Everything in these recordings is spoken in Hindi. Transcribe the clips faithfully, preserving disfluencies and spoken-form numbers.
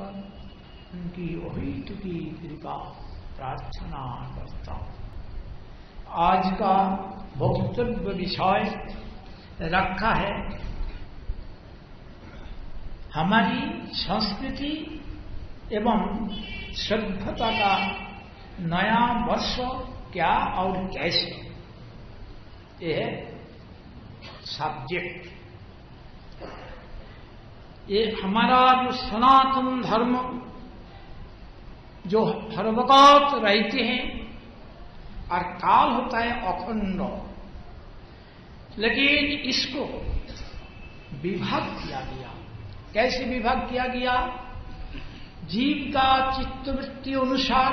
पर उनकी अहित की कृपा प्रार्थना करता हूं। आज का वक्तव्य विषय रखा है हमारी संस्कृति एवं सभ्यता का नया वर्ष क्या और कैसे, ये है सब्जेक्ट। ये हमारा जो सनातन धर्म जो हर वक्त रहते हैं और काल होता है अखंड, लेकिन इसको विभाग किया गया। कैसे विभाग किया गया? जीव का चित्तवृत्ति अनुसार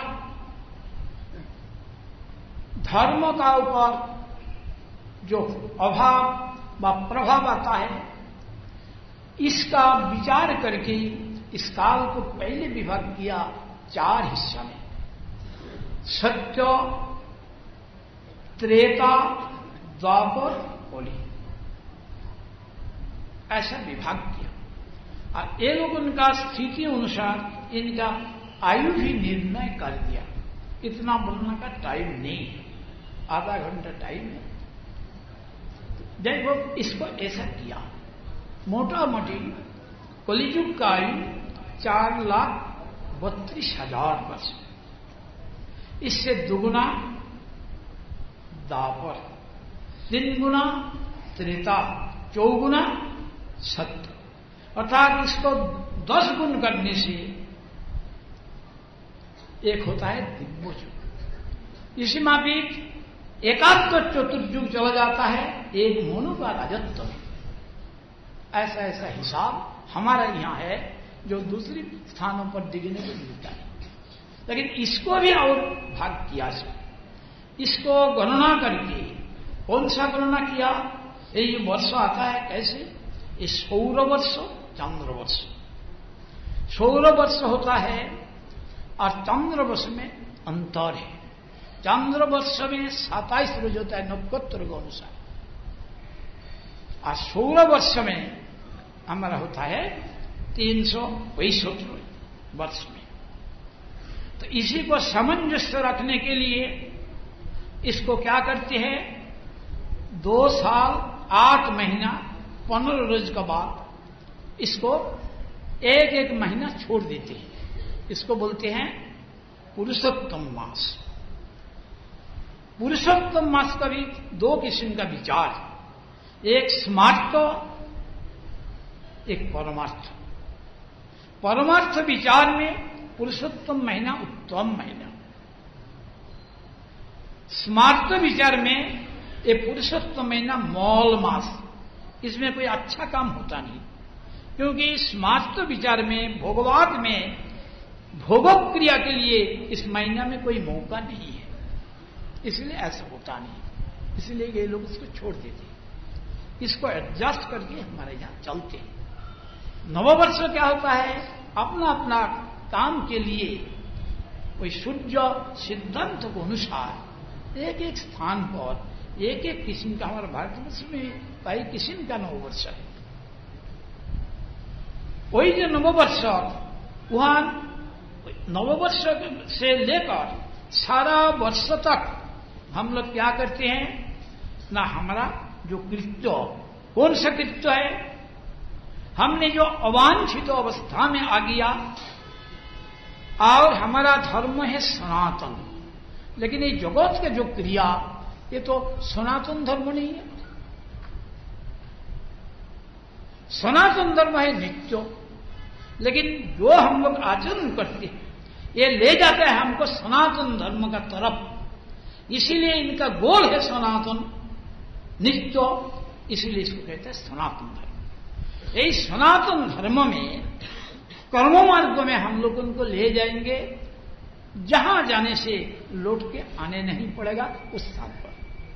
धर्म का ऊपर जो अभाव व प्रभाव आता है, इसका विचार करके इस काल को पहले विभाग किया चार हिस्सा में। सत्य, त्रेता, द्वापर, कली, ऐसा विभाग किया। और ये लोग उनका स्थिति अनुसार इनका आयु भी निर्णय कर दिया। इतना बोलने का टाइम नहीं है, आधा घंटा टाइम है। देखो इसको ऐसा किया, मोटा मोटी कलियुग का आयु चार लाख बत्तीस हजार वर्ष, इससे दुगुना दापर, तीन गुना त्रेता, चौगुना सत्य, अर्थात इसको दस गुण करने से एक होता है दिव्य युग। इसी माफिक एकात्म चतुर्युग चला जाता है एक मनु का राजत्व। ऐसा ऐसा हिसाब हमारा यहां है जो दूसरी स्थानों पर दिखने को मिलता है। लेकिन इसको भी और भाग किया है। इसको गणना करके कौन सा गणना किया? ये वर्ष आता है कैसे? ये सौर वर्ष, चंद्र वर्ष। सौर वर्ष होता है और चंद्र वर्ष में अंतर है। चंद्र वर्ष में सताइस रोज होता है नक्षत्र के अनुसार, और सौर वर्ष में हमारा होता है तीन सौ पैंसठ वर्ष में। तो इसी को सामंजस्य रखने के लिए इसको क्या करते हैं, दो साल आठ महीना पंद्रह रोज के बाद इसको एक एक महीना छोड़ देते हैं। इसको बोलते हैं पुरुषोत्तम मास। पुरुषोत्तम मास का भी दो किस्म का विचार, एक स्मार्थ, एक परमार्थ। परमार्थ विचार में पुरुषोत्तम महीना उत्तम महीना, स्मार्थ विचार में ये पुरुषोत्तम महीना मौल मास। इसमें कोई अच्छा काम होता नहीं, क्योंकि स्मार्थ विचार में भोगवाद में भोगक क्रिया के लिए इस महीना में कोई मौका नहीं है, इसलिए ऐसा होता नहीं। इसलिए ये लोग इसको छोड़ देते हैं, इसको एडजस्ट करके हमारे यहां चलते हैं। नववर्ष क्या होता है, अपना अपना काम के लिए कोई शुद्ध सिद्धांत के अनुसार एक एक स्थान पर एक एक किस्म का, हमारे भारतवर्ष में कई किस्म का नववर्ष है। वही जो नववर्ष, वहां नववर्ष से लेकर सारा वर्ष तक हम लोग क्या करते हैं ना, हमारा जो कृत्य, कौन सा कृत्य है, हमने जो अवांछित अवस्था में आ गया, और हमारा धर्म है सनातन, लेकिन ये जगत के जो क्रिया, ये तो सनातन धर्म नहीं है। सनातन धर्म है नित्य, लेकिन जो हम लोग आचरण करते हैं ये ले जाता है हमको सनातन धर्म का तरफ। इसीलिए इनका गोल है सनातन नित्य, इसीलिए इसको कहते हैं सनातन धर्म। यही सनातन धर्म में कर्म मार्ग में हम लोग उनको ले जाएंगे, जहां जाने से लौट के आने नहीं पड़ेगा उस स्थान पर।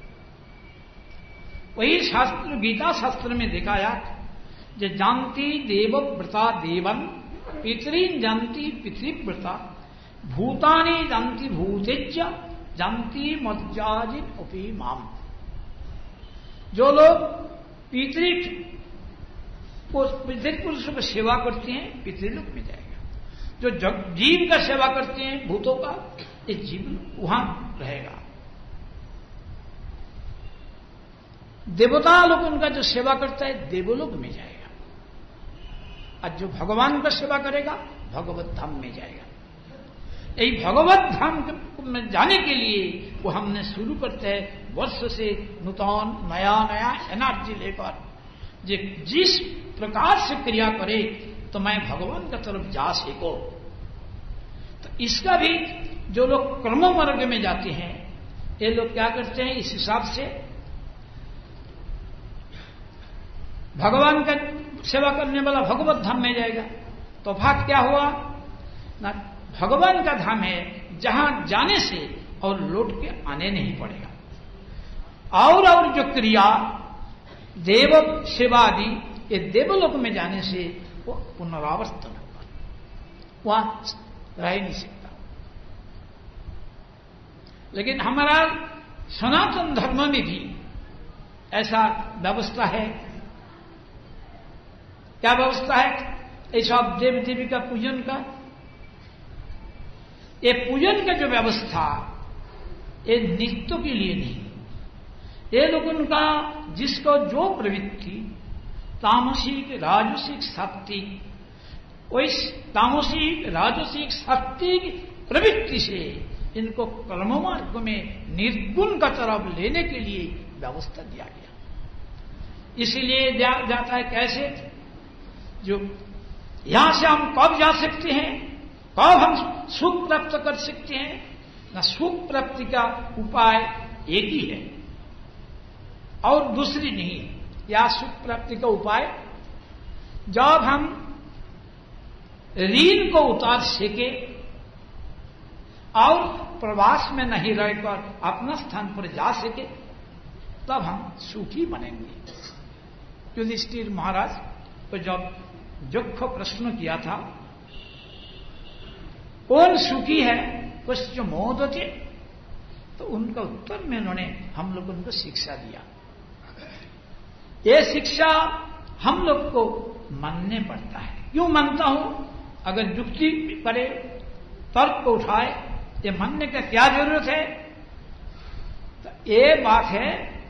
वही शास्त्र, गीता शास्त्र में दिखाया, जो जानती देवव्रता देवन, पितरीन जानती पितृव्रता, भूतानि जानती भूतेज्य, जानती मज्जाजिन उपी माम। जो लोग पितृ पितृपुरुषों को सेवा करते हैं पितृलोक में जाएगा। जो जीव का सेवा करते हैं भूतों का, ये जीव वहां रहेगा। देवता लोग उनका जो सेवा करता है देवलोक में जाएगा, और जो भगवान का सेवा करेगा भगवत धाम में जाएगा। यही भगवत धाम में जाने के लिए वो हमने शुरू करते हैं वर्ष से नूतन नया नया एनर्जी लेकर, जे जिस प्रकार से क्रिया करे तो मैं भगवान की तरफ जा सको। तो इसका भी जो लोग कर्म मार्ग में जाते हैं ये लोग क्या करते हैं, इस हिसाब से भगवान का सेवा करने वाला भगवत धाम में जाएगा। तो भाग क्या हुआ ना, भगवान का धाम है जहां जाने से और लौट के आने नहीं पड़ेगा। और और जो क्रिया देव सेवा आदि ये देवलोक में जाने से वो पुनरावर्तन होगा, वहां रह ही नहीं सकता। लेकिन हमारा सनातन धर्म में भी ऐसा व्यवस्था है। क्या व्यवस्था है? ऐसा देव देवी का पूजन का, ये पूजन का जो व्यवस्था ये नित्य के लिए नहीं, ये लोग उनका जिसको जो प्रवृत्ति तामसिक राजसिक सात्विक, वही तामसिक राजसिक सात्विक प्रवृत्ति से इनको कर्म मार्ग में निर्गुण का तरफ लेने के लिए व्यवस्था दिया गया। इसीलिए जा, जाता है कैसे, जो यहां से हम कब जा सकते हैं, कब हम सुख प्राप्त कर सकते हैं ना, सुख प्राप्ति का उपाय एक ही है और दूसरी नहीं। या सुख प्राप्ति का उपाय जब हम ऋण को उतार सके और प्रवास में नहीं रहकर अपना स्थान पर जा सके तब हम सुखी बनेंगे। युधिष्ठिर महाराज को जब यक्ष प्रश्न किया था कौन सुखी है, कुछ मोदते, तो उनका उत्तर में उन्होंने हम लोग उनको शिक्षा दिया। ये शिक्षा हम लोग को मानने पड़ता है। क्यों मानता हूं? अगर युक्ति करे तर्क को उठाए, ये मानने का क्या जरूरत है? तो ये बात है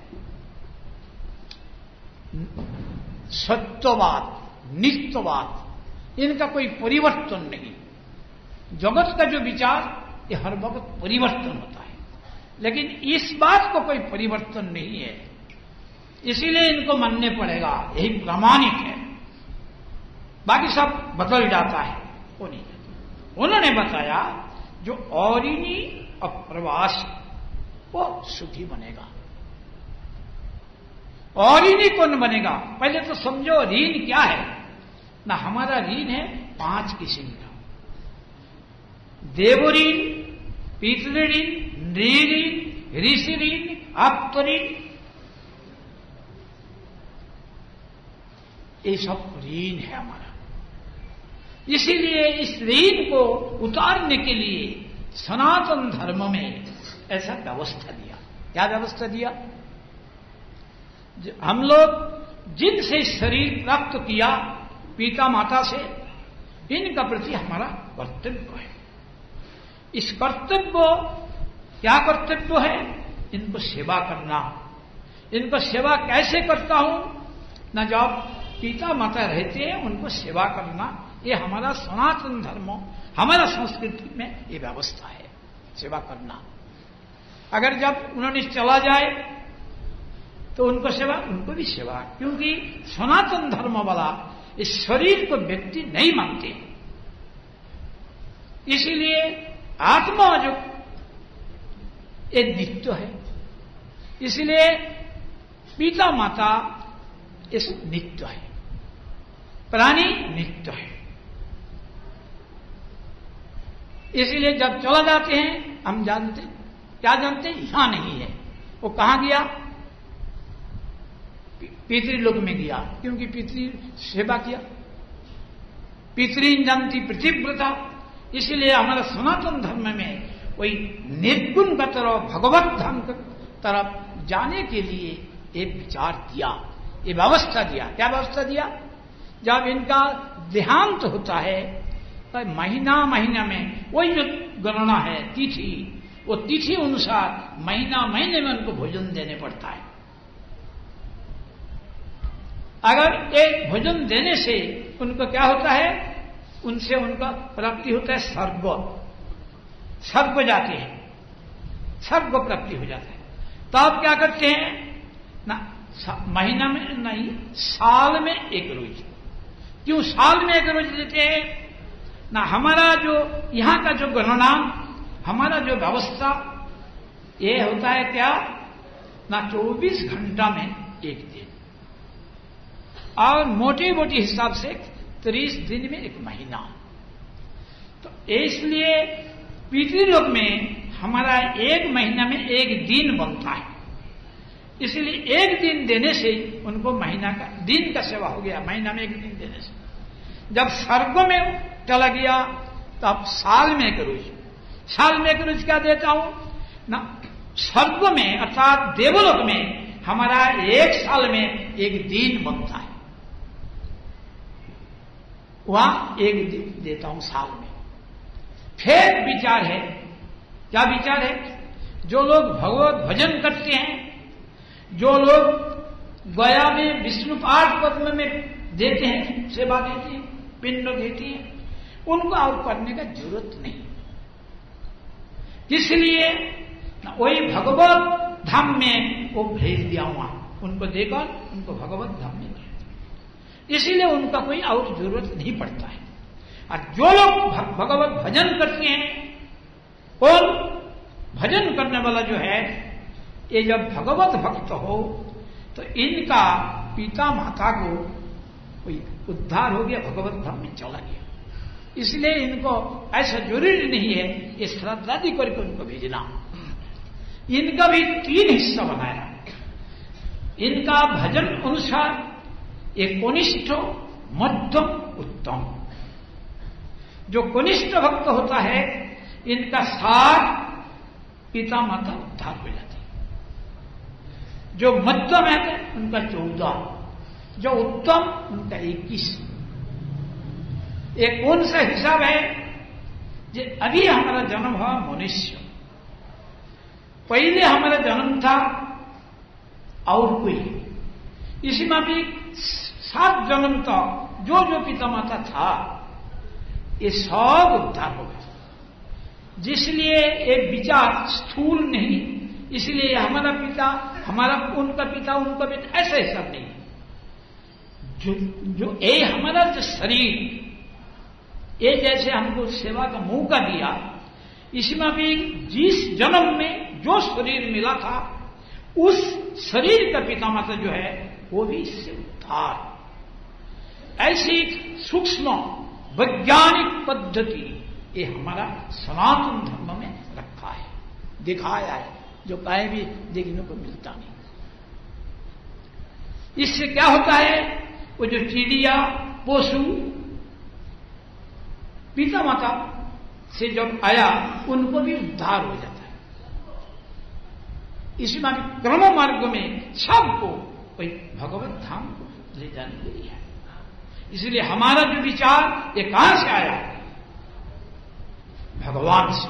सत्यवाद नित्यवाद, इनका कोई परिवर्तन नहीं। जगत का जो विचार ये हर वक्त परिवर्तन होता है, लेकिन इस बात को कोई परिवर्तन नहीं है, इसीलिए इनको मानने पड़ेगा, यही प्रामाणिक है। बाकी सब बदल जाता है, वो नहीं। उन्होंने बताया जो औरिनी अप्रवासी वो सुखी बनेगा। औरिनी कौन बनेगा? पहले तो समझो ऋण क्या है ना। हमारा ऋण है पांच किस्म का, देव ऋण, पितृ ऋण, नृ ऋषि ऋण, आप्त ऋण, ये सब ऋण है हमारा। इसीलिए इस ऋण को उतारने के लिए सनातन धर्म में ऐसा व्यवस्था दिया। क्या व्यवस्था दिया? हम लोग जिनसे शरीर प्राप्त किया पिता माता से, इनका प्रति हमारा कर्तव्य है। इस कर्तव्य, क्या कर्तव्य है? इनको सेवा करना। इनको सेवा कैसे करता हूं ना, जब पिता माता रहते हैं उनको सेवा करना, ये हमारा सनातन धर्म, हमारा संस्कृति में ये व्यवस्था है, सेवा करना। अगर जब उन्होंने चला जाए तो उनको सेवा, उनको भी सेवा, क्योंकि सनातन धर्म वाला इस शरीर को व्यक्ति नहीं मानते। इसीलिए आत्मा जो ये नित्य है, इसलिए पिता माता इस नित्य है, प्राणी नित्य है। इसीलिए जब चला जाते हैं हम जानते, क्या जानते हैं? यहां नहीं है, वो कहां गया? पितृलोक में गया, क्योंकि पितृ सेवा किया। पितृन जानती पृथ्वीव्रता। इसलिए हमारा सनातन धर्म में वही निर्गुण का तरफ, भगवत धाम की तरफ जाने के लिए एक विचार दिया, ये व्यवस्था दिया। क्या व्यवस्था दिया? जब इनका देहांत होता है तो महीना महीना में वही जो गणना है तिथि, वो तिथि अनुसार महीना महीने में उनको भोजन देने पड़ता है। अगर एक भोजन देने से उनको क्या होता है, उनसे उनका प्राप्ति होता है स्वर्ग, स्वर्ग जाते हैं, स्वर्ग प्राप्ति हो जाता है। तो आप क्या करते हैं ना, महीना में नहीं, साल में एक रोज। क्यों साल में एक रोज देते हैं ना, हमारा जो यहां का जो गणना, हमारा जो व्यवस्था, ये होता है क्या ना, चौबीस घंटा में एक दिन, और मोटी मोटी हिसाब से तीस दिन में एक महीना। तो इसलिए पितृलोक में हमारा एक महीना में एक दिन बनता है, इसलिए एक दिन देने से उनको महीना का दिन का सेवा हो गया, महीना में एक दिन देने से। जब स्वर्ग में चला गया तो अब साल में एक रोज, साल में एक रोज क्या देता हूं ना, स्वर्ग में अर्थात देवलोक में हमारा एक साल में एक दिन बनता है, वहां एक दिन देता हूं साल में। फिर विचार है, क्या विचार है, जो लोग भगवत भजन करते हैं, जो लोग गया में विष्णु पाठ पद्म में देते हैं, सेवा देते हैं, पिंड देते हैं, उनको और करने का जरूरत नहीं। इसलिए वही भगवत धाम में वो भेज दिया, वहां उनको देकर उनको भगवत धाम में, इसीलिए उनका कोई और जरूरत नहीं पड़ता है। और जो लोग भगवत भजन करते हैं, और भजन करने वाला जो है, ये जब भगवत भक्त हो तो इनका पिता माता को कोई उद्धार हो गया, भगवत धाम में चला गया। इसलिए इनको ऐसा जरूरी नहीं है ये श्रद्धादि करके उनको भेजना। इनका भी तीन हिस्सा बनाया, इनका भजन अनुसार एक कनिष्ठ, मध्यम, उत्तम। जो कनिष्ठ भक्त होता है, इनका सात पिता माता उद्धार हो जाते हैं। जो मध्यम है उनका चौदह, जो उत्तम उनका इक्कीस। एक कौन सा हिसाब है, जो अभी हमारा जन्म हुआ मनुष्य, पहले हमारा जन्म था और कोई, इसी में भी सात जन्म तक जो जो पिता माता था ये सब उद्धार हो गए। जिसलिए एक विचार स्थूल नहीं, इसलिए हमारा पिता, हमारा उनका पिता, उनका पिता, ऐसा हिसाब नहीं। जो जो ये हमारा जो शरीर, ये जैसे हमको सेवा का मौका दिया, इसमें भी जिस जन्म में जो शरीर मिला था, उस शरीर का पिता माता जो है वो भी इससे उद्धार। ऐसी सूक्ष्म वैज्ञानिक पद्धति ये हमारा सनातन धर्म में रखा है, दिखाया है, जो कहीं भी देखने को मिलता नहीं। इससे क्या होता है, वो जो चिड़िया, पशु पिता माता से जब आया, उनको भी उद्धार हो जाता है। इसी में क्रम मार्ग में सबको कोई भगवत धाम को ले जाने के लिए है। इसलिए हमारा जो विचार ये कहां से आया, भगवान से।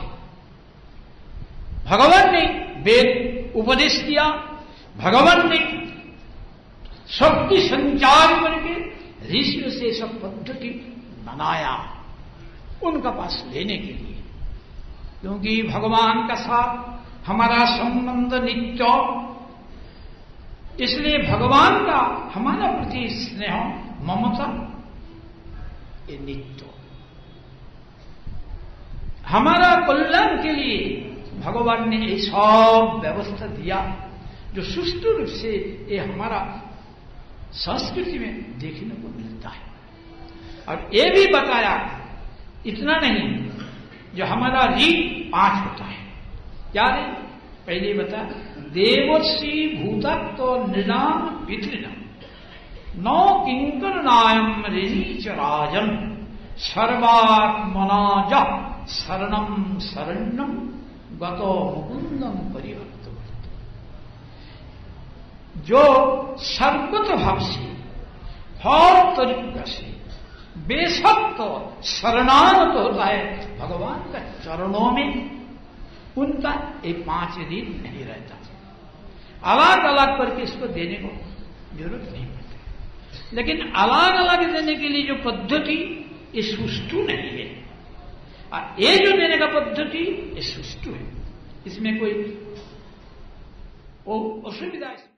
भगवान ने वेद उपदेश दिया, भगवान ने शक्ति संचार करके ऋषियों से सब पद्धति बनाया उनका पास लेने के लिए, क्योंकि भगवान का साथ हमारा संबंध नित्य, इसलिए भगवान का हमारा प्रति स्नेह ममता ये नित्य। हमारा कल्याण के लिए भगवान ने ये सब व्यवस्था दिया, जो सुष्ठु रूप से ये हमारा संस्कृति में देखने को मिलता है। और ये भी बताया, इतना नहीं, जो हमारा रीत पांच होता है। क्या रे, पहले बता, देवश्री भूतत्व नृणाम पितृणाम नौ किंकर नायम ऋणीच राजन सर्वात्मनाज शरणम शरणम गतो मुकुंदम परिवर्त। जो सर्वत भाव से, हर तरीका से बेशक तो शरणागत होता है भगवान का चरणों में, उनका एक पांच दिन नहीं रहता। अलग अलग करके इसको देने को जरूरत नहीं पड़ती, लेकिन अलग अलग देने के लिए जो पद्धति ये सुष्ठु नहीं है, और ये जो देने का पद्धति ये सुष्ठु है, इसमें कोई असुविधा